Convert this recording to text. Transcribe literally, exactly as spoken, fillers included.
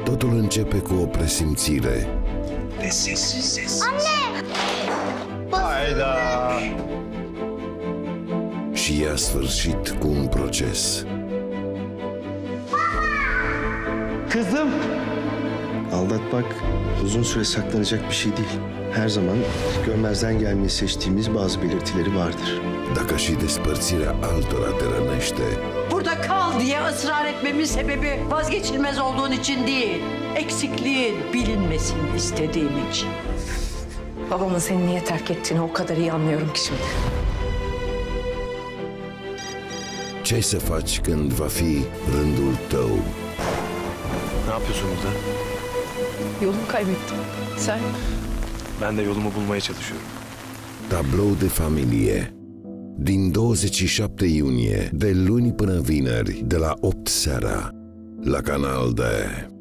Totul începe cu o presimțire. De sessiz sessiz. Anne! Hayda! Și i-a sfârșit cu un proces. Kızım! Aldatmak uzun süre saklanacak bir şey değil. Her zaman görmezden gelmeyi seçtiğimiz bazı belirtileri vardır. Dacă și despărțirea altora te rănește, Burada kal diye ısrar etmemin sebebi vazgeçilmez olduğun için değil. Eksikliğin bilinmesini istediğim için. Babamın seni niye terk ettiğini o kadar iyi anlıyorum ki şimdi. ce să faci când va fi rândul tău? Ne yapıyorsun burada? Yolumu kaybettim. Sen? Ben de yolumu bulmaya çalışıyorum. Tablou de familie. Din douăzeci și șapte iunie, de luni până vineri, de la opt seara, la Canal D.